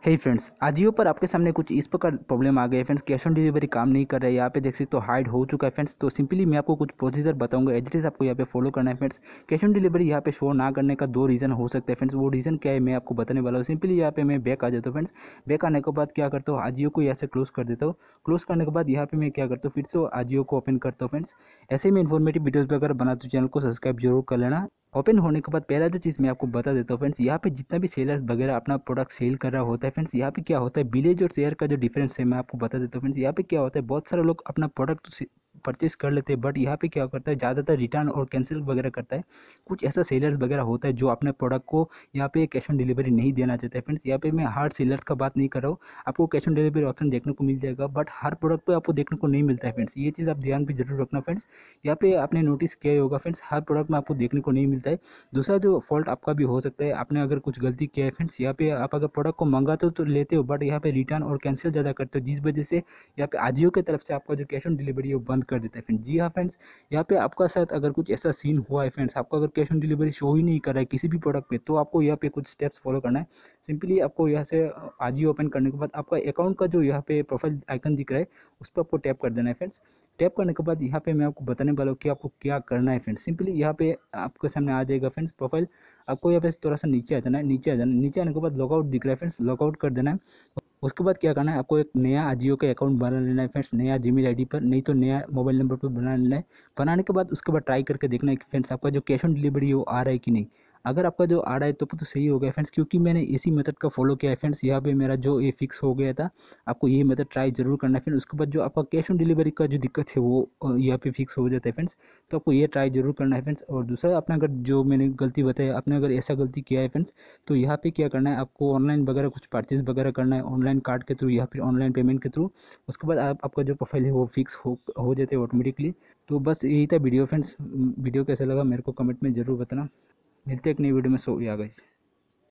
हे friends, Ajio पर आपके सामने कुछ इस प्रकार प्रॉब्लम आ गई है फ्रेंड्स। कैश ऑन डिलीवरी काम नहीं कर रहा है। यहाँ पे देख सकते हो हाइड हो चुका है फ्रेंड्स। तो सिंपली मैं आपको कुछ प्रोसीजर बताऊंगा, एज इट इज आपको यहाँ पे फॉलो करना है फ्रेंड्स। कैश ऑन डिलीवरी यहाँ पे शो ना करने का दो रीज़न हो सकते हैं फ्रेंड्स। वो रीज़न क्या है मैं आपको बताने वाला हूँ। सिंपली यहाँ पे मैं बैक आ जाता हूँ फ्रेंड्स। बैक आने के बाद क्या करता हूँ, आजियो को यहाँ से क्लोज कर देता हूँ। क्लोज करने के बाद यहाँ पे मैं क्या करता हूँ, फिर से आजियो को ओपन करता हूँ फ्रेंड्स। ऐसे ही मैं इन्फॉर्मेटिव वीडियोज़ वगैरह बनाता हूँ, चैनल को सब्सक्राइब जरूर कर लेना। ओपन होने के बाद पहला जो चीज़ मैं आपको बता देता हूँ फ्रेंड्स, यहाँ पे जितना भी सेलर्स वगैरह अपना प्रोडक्ट सेल कर रहा होता है फ्रेंड्स, यहाँ पे क्या होता है, विलेज और शहर का जो डिफरेंस है मैं आपको बता देता हूँ फ्रेंड्स। यहाँ पे क्या होता है, बहुत सारे लोग अपना प्रोडक्ट परचेस कर लेते हैं, बट यहाँ पे क्या करता है, ज़्यादातर रिटर्न और कैंसिल वगैरह करता है। कुछ ऐसा सेलर्स वगैरह होता है जो अपने प्रोडक्ट को यहाँ पे कैश ऑन डिलीवरी नहीं देना चाहते हैं फ्रेंड्स। यहाँ पे मैं हर सेलर्स का बात नहीं कर रहा हूँ, आपको कैश ऑन डिलीवरी ऑप्शन देखने को मिल जाएगा, बट हर प्रोडक्ट पे आपको देखने को नहीं मिलता है फ्रेंड्स। ये चीज़ आप ध्यान पे जरूर रखना फ्रेंड्स। यहाँ पे आपने नोटिस किया ही होगा फ्रेंड्स, हर प्रोडक्ट में आपको देखने को नहीं मिलता है। दूसरा जो फॉल्ट आपका भी हो सकता है, आपने अगर कुछ गलती किया है फ्रेंड्स, यहाँ पे आप अगर प्रोडक्ट को मंगाते हो तो लेते हो, बट यहाँ पे रिटर्न और कैंसिल ज़्यादा करते हो, जिस वजह से यहाँ पे आजियो की तरफ से आपका जो कैश ऑन डिलीवरी है वो बंद कर देता है फ्रेंड्स। जी हाँ फ्रेंड्स, यहाँ पे आपका साथ अगर कुछ ऐसा सीन हुआ है फ्रेंड्स, आपको अगर कैश ऑन डिलीवरी शो ही नहीं कर रहा है किसी भी प्रोडक्ट पे, तो आपको यहाँ पे कुछ स्टेप्स फॉलो करना है। सिंपली आपको यहाँ से आजियो ओपन करने के बाद आपका अकाउंट का जो यहाँ पे प्रोफाइल आइकन दिख रहा है उस पर आपको टैप कर देना है फ्रेंड्स। टैप करने के बाद यहाँ पे मैं आपको बताने वाला हूँ कि आपको क्या करना है फ्रेंड्स। सिंपली यहाँ पे आपके सामने आ जाएगा फ्रेंड्स प्रोफाइल। आपको यहाँ पे थोड़ा सा नीचे आ जाना है, नीचे आ जाना है। नीचे आने के बाद लॉगआउट दिख रहा है फ्रेंड्स, लॉगआउट कर देना है। उसके बाद क्या करना है, आपको एक नया आजियो का अकाउंट बना लेना है फ्रेंड्स, नया जीमेल आईडी पर, नहीं तो नया मोबाइल नंबर पर बना लेना है। बनाने के बाद उसके बाद ट्राई करके देखना है कि फ्रेंड्स आपका जो कैश ऑन डिलीवरी है वो आ रहा है कि नहीं। अगर आपका जो आ रहा है तो सही हो गया फ्रेंड्स, क्योंकि मैंने इसी मेथड का फॉलो किया है फ्रेंड्स। यहाँ पे मेरा जो ये फिक्स हो गया था। आपको ये मेथड ट्राई जरूर करना है फ्रेंड्स। उसके बाद जो आपका कैश ऑन डिलीवरी का जो दिक्कत है वो यहाँ पे फिक्स हो जाता है फ्रेंड्स। तो आपको ये ट्राई जरूर करना है फ्रेंड्स। और दूसरा, आपने अगर जो मैंने गलती बताई, आपने अगर ऐसा गलती किया है फ्रेंड्स, तो यहाँ पे क्या करना है, आपको ऑनलाइन वगैरह कुछ परचेज वगैरह करना है ऑनलाइन कार्ड के थ्रू या फिर ऑनलाइन पेमेंट के थ्रू। उसके बाद आपका जो प्रोफाइल है वो फिक्स हो जाते हैं ऑटोमेटिकली। तो बस यही था वीडियो फ्रेंड्स। वीडियो कैसा लगा मेरे को कमेंट में ज़रूर बताना। मिलते हैं एक नई वीडियो में। सो या गाइस।